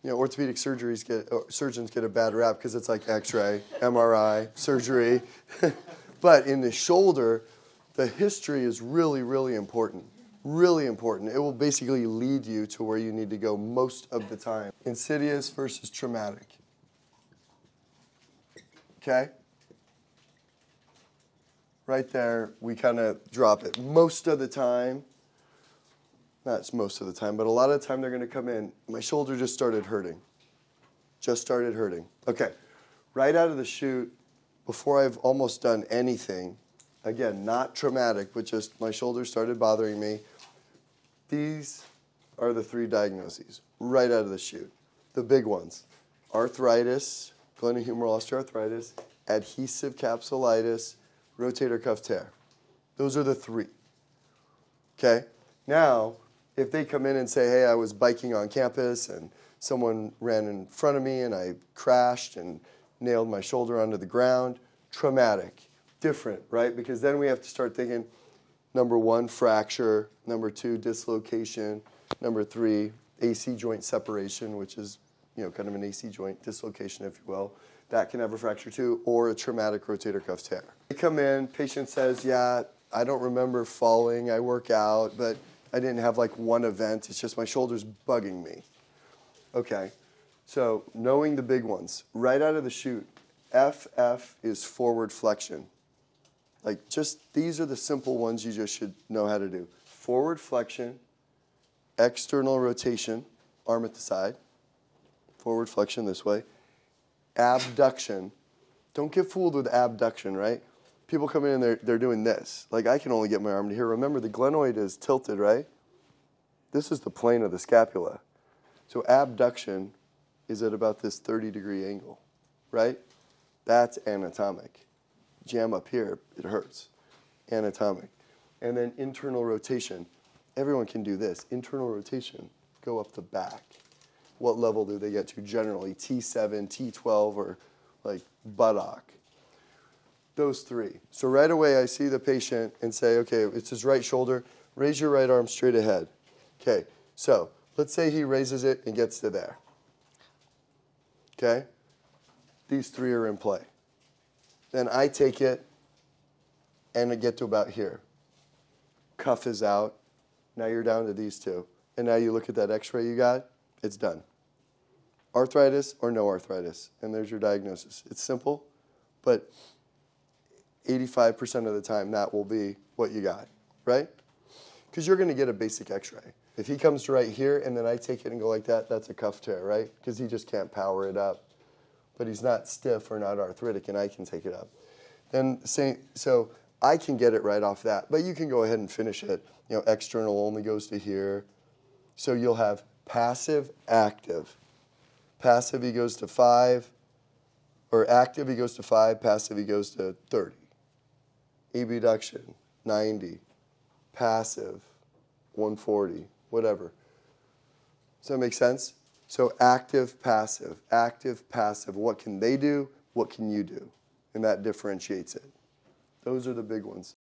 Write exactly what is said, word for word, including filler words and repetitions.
You know, orthopedic surgeries get, uh, surgeons get a bad rap because it's like x-ray, M R I, surgery. But in the shoulder, the history is really, really important. Really important. It will basically lead you to where you need to go most of the time. Insidious versus traumatic. Okay? Right there, we kind of drop it. Most of the time, not most of the time, but a lot of the time they're going to come in, my shoulder just started hurting. Just started hurting. Okay, right out of the chute, before I've almost done anything, again, not traumatic, but just my shoulder started bothering me. These are the three diagnoses right out of the chute. The big ones: arthritis, glenohumeral osteoarthritis, adhesive capsulitis, rotator cuff tear. Those are the three. Okay? Now, if they come in and say, hey, I was biking on campus and someone ran in front of me and I crashed and nailed my shoulder onto the ground, traumatic. Different, right? Because then we have to start thinking, number one, fracture, number two, dislocation, number three, A C joint separation, which is, you know, kind of an A C joint dislocation, if you will. That can have a fracture too, or a traumatic rotator cuff tear. They come in, patient says, yeah, I don't remember falling, I work out, but I didn't have like one event, it's just my shoulder's bugging me. Okay, so knowing the big ones, right out of the chute, F F is forward flexion. Like, just, these are the simple ones you just should know how to do. Forward flexion, external rotation, arm at the side, forward flexion this way, abduction. Don't get fooled with abduction, right? People come in and they're, they're doing this. Like, I can only get my arm to here. Remember, the glenoid is tilted, right? This is the plane of the scapula. So abduction is at about this thirty degree angle, right? That's anatomic. Jam up here, it hurts. Anatomic. And then internal rotation. Everyone can do this. Internal rotation, go up the back. What level do they get to generally? T seven, T twelve, or like buttock. Those three. So right away I see the patient and say, okay, it's his right shoulder. Raise your right arm straight ahead. Okay, so let's say he raises it and gets to there. Okay? These three are in play. Then I take it and I get to about here. Cuff is out. Now you're down to these two. And now you look at that x-ray you got, it's done. Arthritis or no arthritis. And there's your diagnosis. It's simple, but eighty-five percent of the time that will be what you got, right? Because you're going to get a basic x-ray. If he comes to right here and then I take it and go like that, that's a cuff tear, right? Because he just can't power it up. But he's not stiff or not arthritic, and I can take it up. Then, say, so I can get it right off that, but you can go ahead and finish it. You know, external only goes to here. So you'll have passive, active. Passive, he goes to five, or active, he goes to five, passive, he goes to thirty. Abduction, ninety. Passive, one forty, whatever. Does that make sense? So active, passive, active, passive. What can they do? What can you do? And that differentiates it. Those are the big ones.